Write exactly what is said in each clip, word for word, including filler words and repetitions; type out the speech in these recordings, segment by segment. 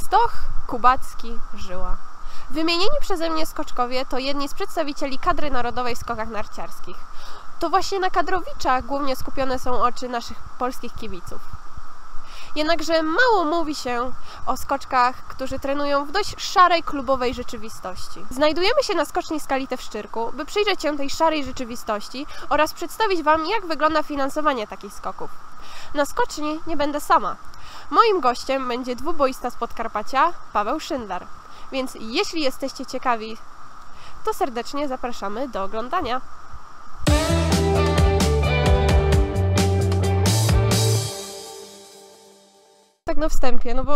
Stoch, Kubacki, Żyła. Wymienieni przeze mnie skoczkowie to jedni z przedstawicieli kadry narodowej w skokach narciarskich. To właśnie na kadrowiczach głównie skupione są oczy naszych polskich kibiców. Jednakże mało mówi się o skoczkach, którzy trenują w dość szarej klubowej rzeczywistości. Znajdujemy się na skoczni Skalite w Szczyrku, by przyjrzeć się tej szarej rzeczywistości oraz przedstawić Wam, jak wygląda finansowanie takich skoków. Na skoczni nie będę sama. Moim gościem będzie dwuboista z Podkarpacia, Paweł Szyndlar. Więc jeśli jesteście ciekawi, to serdecznie zapraszamy do oglądania. Tak na wstępie, no bo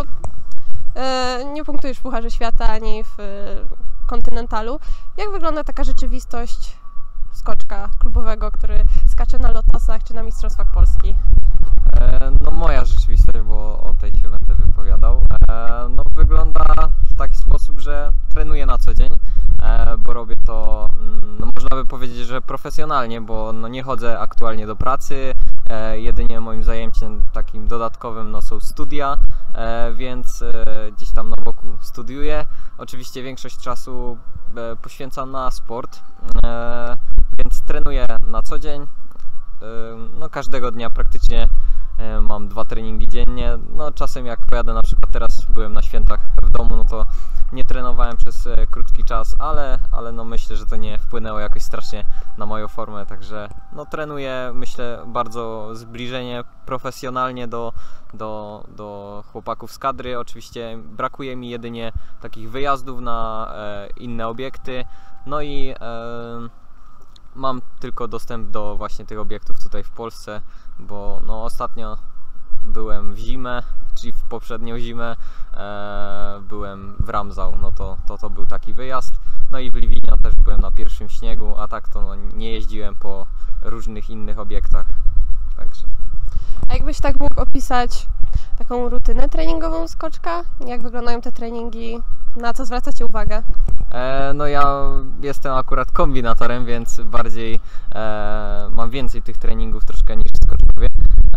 e, nie punktujesz w Pucharze Świata ani w e, kontynentalu. Jak wygląda taka rzeczywistość skoczka klubowego, który skacze na Lotosach czy na Mistrzostwach Polski? E, no moja rzeczywistość, bo o tej się będę wypowiadał, e, no wygląda w taki sposób, że trenuję na co dzień, e, bo robię to, no można by powiedzieć, że profesjonalnie, bo no nie chodzę aktualnie do pracy, e, jedynie moim zajęciem takim dodatkowym no są studia, e, więc e, gdzieś tam na boku studiuję. Oczywiście większość czasu e, poświęcam na sport, e, więc trenuję na co dzień, e, no każdego dnia praktycznie mam dwa treningi dziennie. No czasem jak pojadę, na przykład teraz byłem na świętach w domu, no to nie trenowałem przez krótki czas, ale, ale no myślę, że to nie wpłynęło jakoś strasznie na moją formę, także no trenuję, myślę, bardzo zbliżenie profesjonalnie do, do, do chłopaków z kadry. Oczywiście brakuje mi jedynie takich wyjazdów na e, inne obiekty, no i e, mam tylko dostęp do właśnie tych obiektów tutaj w Polsce, bo no ostatnio byłem w zimę, czyli w poprzednią zimę e, byłem w Ramsau, no to, to to był taki wyjazd. No i w Liwinia też byłem na pierwszym śniegu, a tak to no, nie jeździłem po różnych innych obiektach. Także. A jakbyś tak mógł opisać taką rutynę treningową skoczka? Jak wyglądają te treningi? Na co zwracacie uwagę? E, no ja jestem akurat kombinatorem, więc bardziej e, mam więcej tych treningów troszkę niż skoczowie.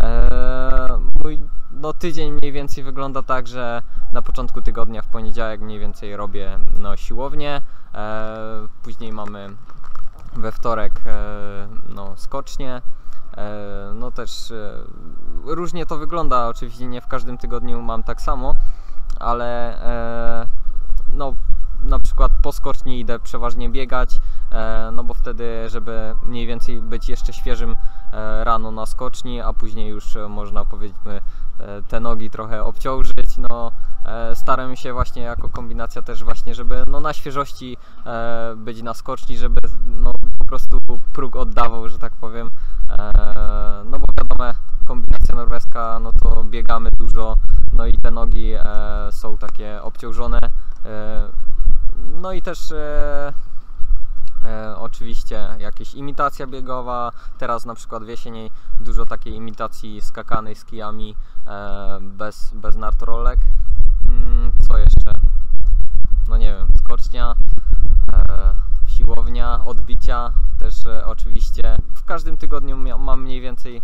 E, mój no, tydzień mniej więcej wygląda tak, że na początku tygodnia w poniedziałek mniej więcej robię no, siłownię, e, później mamy we wtorek e, no, skocznie. E, no też e, różnie to wygląda, oczywiście nie w każdym tygodniu mam tak samo, ale e, no na przykład po skoczni idę przeważnie biegać, e, no bo wtedy, żeby mniej więcej być jeszcze świeżym e, rano na skoczni, a później już e, można, powiedzmy, e, te nogi trochę obciążyć. No, e, staram się właśnie jako kombinacja też właśnie, żeby no, na świeżości e, być na skoczni, żeby no, po prostu próg oddawał, że tak powiem. E, no bo wiadomo, kombinacja norweska, no to biegamy dużo, no i te nogi e, są takie obciążone. E, no i też e, e, oczywiście jakaś imitacja biegowa. Teraz na przykład w jesieni dużo takiej imitacji skakanej z kijami e, bez, bez nartorolek. Mm, co jeszcze? No nie wiem, skocznia, e, siłownia, odbicia też e, oczywiście. W każdym tygodniu mam mniej więcej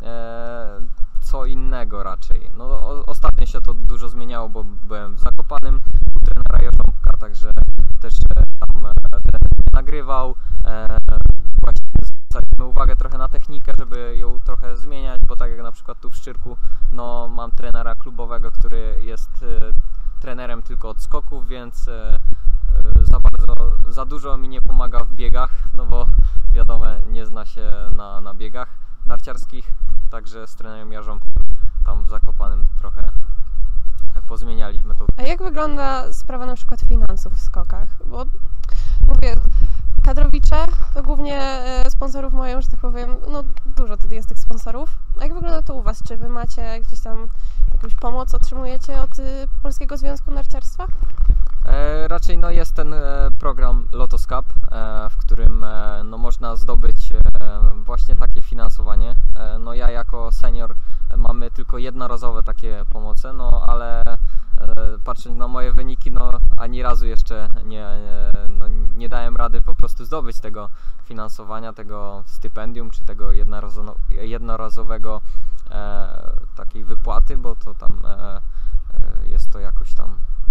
e, co innego raczej. No, o, ostatnio się to dużo zmieniało, bo byłem w Zakopanem u trenera Jarząbka, także też e, tam e, trener nagrywał. E, właśnie zwracaliśmy uwagę trochę na technikę, żeby ją trochę zmieniać, bo tak jak na przykład tu w Szczyrku, no mam trenera klubowego, który jest e, trenerem tylko od skoków, więc e, e, za bardzo, za dużo mi nie pomaga w biegach, no bo wiadomo, nie zna się na, na biegach narciarskich. Także z trenerem Jarząbkiem tam w Zakopanem trochę pozmienialiśmy to. A jak wygląda sprawa na przykład finansów w skokach? Bo mówię, kadrowicze to głównie sponsorów mają, że tak powiem, no dużo jest tych sponsorów. A jak wygląda to u Was? Czy Wy macie gdzieś tam jakąś pomoc, otrzymujecie od Polskiego Związku Narciarstwa? E, raczej no, jest ten e, program Lotos Cup, e, w którym e, no, można zdobyć e, właśnie takie finansowanie. E, no, ja jako senior mamy tylko jednorazowe takie pomoce, no ale e, patrząc na moje wyniki, no ani razu jeszcze nie, e, no, nie dałem rady po prostu zdobyć tego finansowania, tego stypendium czy tego jednorazo, jednorazowego e, takiej wypłaty, bo to tam e, e, jest to jakoś tam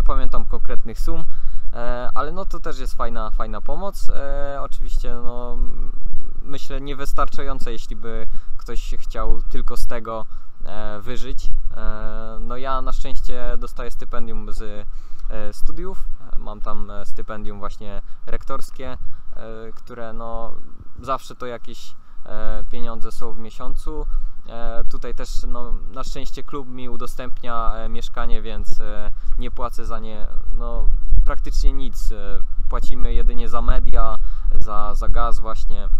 pamiętam konkretnych sum, e, ale no to też jest fajna, fajna pomoc. E, oczywiście no, myślę niewystarczająca, jeśli by ktoś się chciał tylko z tego e, wyżyć. E, no ja na szczęście dostaję stypendium z e, studiów, mam tam stypendium właśnie rektorskie, e, które no zawsze to jakieś e, pieniądze są w miesiącu. E, tutaj też no, na szczęście klub mi udostępnia e, mieszkanie, więc e, nie płacę za nie no, praktycznie nic. E, płacimy jedynie za media, za, za gaz właśnie.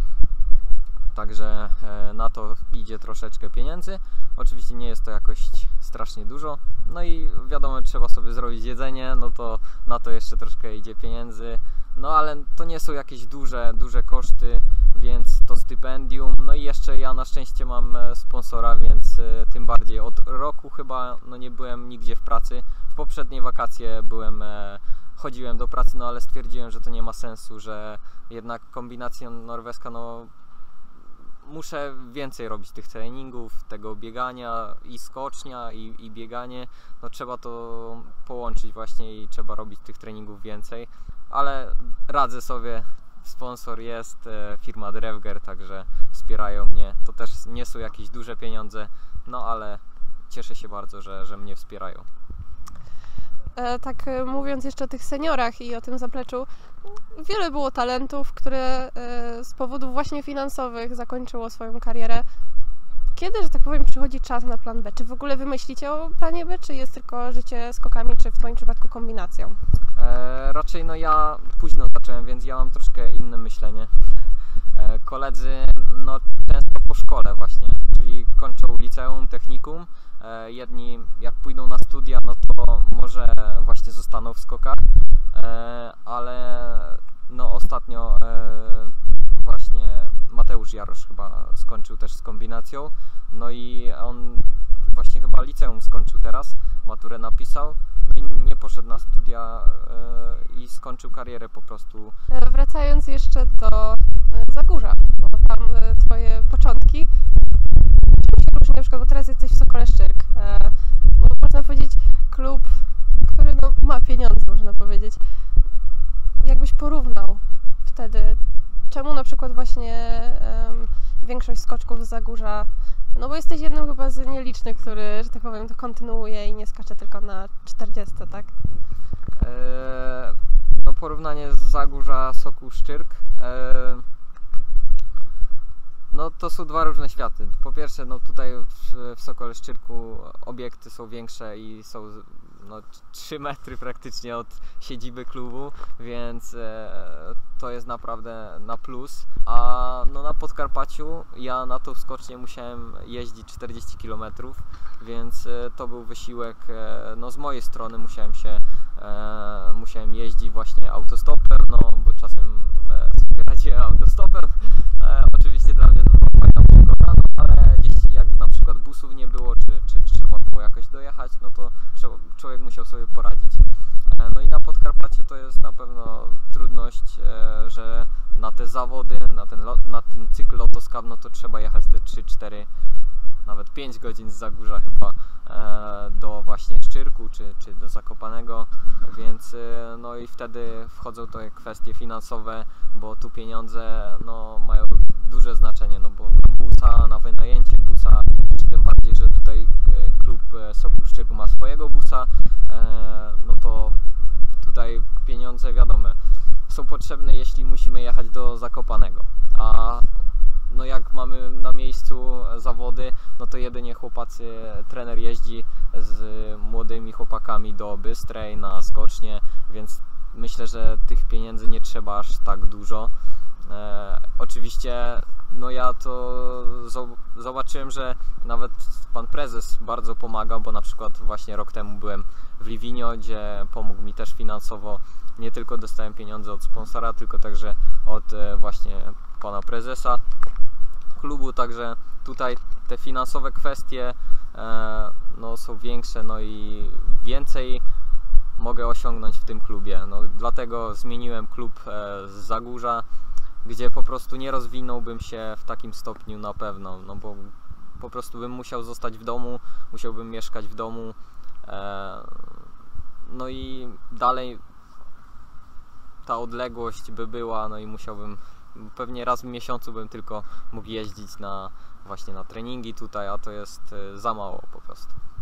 Także e, na to idzie troszeczkę pieniędzy. Oczywiście nie jest to jakoś strasznie dużo. No i wiadomo, trzeba sobie zrobić jedzenie, no to na to jeszcze troszkę idzie pieniędzy. No ale to nie są jakieś duże, duże koszty, więc to stypendium. No i jeszcze ja na szczęście mam sponsora, więc e, tym bardziej od roku chyba no nie byłem nigdzie w pracy. W poprzednie wakacje byłem, e, chodziłem do pracy, no ale stwierdziłem, że to nie ma sensu, że jednak kombinacja norweska, no muszę więcej robić tych treningów, tego biegania i skocznia i, i bieganie. No trzeba to połączyć właśnie i trzeba robić tych treningów więcej. Ale radzę sobie, sponsor jest, e, firma Drevger, także wspierają mnie. To też nie są jakieś duże pieniądze, no ale cieszę się bardzo, że, że mnie wspierają. E, tak e, mówiąc jeszcze o tych seniorach i o tym zapleczu, wiele było talentów, które e, z powodów właśnie finansowych zakończyło swoją karierę. Kiedy, że tak powiem, przychodzi czas na plan B? Czy w ogóle wy myślicie o planie B, czy jest tylko życie skokami, czy w twoim przypadku kombinacją? E, raczej no ja późno zacząłem, więc ja mam troszkę inne myślenie. E, koledzy no często po szkole właśnie, czyli kończą liceum, technikum. E, jedni jak pójdą na studia, no to może właśnie zostaną w skokach, e, ale no ostatnio e, właśnie Mateusz Jarosz chyba skończył też z kombinacją, no i on właśnie chyba liceum skończył teraz, maturę napisał, no i nie poszedł na studia e, i skończył karierę po prostu. E, wracając jeszcze do e, Zagórza, bo tam e, twoje początki, czym się różni na przykład, bo teraz jesteś w Sokole Szczyrk, e, no, można powiedzieć klub, który no, ma pieniądze, można powiedzieć. Jakbyś porównał wtedy, czemu na przykład właśnie um, większość skoczków z Zagórza, no bo jesteś jednym chyba z nielicznych, który, że tak powiem, to kontynuuje i nie skacze tylko na czterdzieści, tak? E, no porównanie z Zagórza, Sokół Szczyrk, e, no to są dwa różne światy. Po pierwsze, no tutaj w, w Sokole Szczyrku obiekty są większe i są no, trzy metry praktycznie od siedziby klubu, więc e, to jest naprawdę na plus. A no, na Podkarpaciu ja na tą skocznię musiałem jeździć czterdzieści kilometrów, więc e, to był wysiłek e, no, z mojej strony. Musiałem się e, musiałem jeździć właśnie autostopem, no bo czasem e, sobie radziłem autostopem. E, oczywiście dla mnie to była fajna przygoda, no, ale gdzieś jak na przykład busów nie było, czy, czy, czy trzeba było jakoś dojechać, no to trzeba, człowiek musiał sobie poradzić. E, no i na Podkarpaciu to jest na pewno trudność, e, że na te zawody, na ten, na ten cykl Lotos Cup, no to trzeba jechać te trzy cztery, nawet pięć godzin z Zagórza chyba e, do właśnie Szczyrku czy, czy do Zakopanego, więc e, no i wtedy wchodzą te kwestie finansowe, bo tu pieniądze no, mają duże znaczenie, no bo na busa, na wynajęcie busa, tym bardziej, że tutaj e, klub e, Sokół Szczyrku ma swojego busa, e, no to tutaj pieniądze wiadomo są potrzebne, jeśli musimy jechać do Zakopanego, a no jak mamy na miejscu zawody, no to jedynie chłopacy, trener jeździ z młodymi chłopakami do Bystrej na skocznie, więc myślę, że tych pieniędzy nie trzeba aż tak dużo. E, oczywiście no ja to zobaczyłem, że nawet pan prezes bardzo pomaga, bo na przykład właśnie rok temu byłem w Livigno, gdzie pomógł mi też finansowo. Nie tylko dostałem pieniądze od sponsora, tylko także od e, właśnie pana prezesa klubu, także tutaj te finansowe kwestie e, no, są większe, no i więcej mogę osiągnąć w tym klubie. No, dlatego zmieniłem klub e, z Zagórza, gdzie po prostu nie rozwinąłbym się w takim stopniu na pewno, no bo po prostu bym musiał zostać w domu, musiałbym mieszkać w domu. E, no i dalej ta odległość by była, no i musiałbym, pewnie raz w miesiącu bym tylko mógł jeździć na właśnie na treningi tutaj, a to jest za mało po prostu.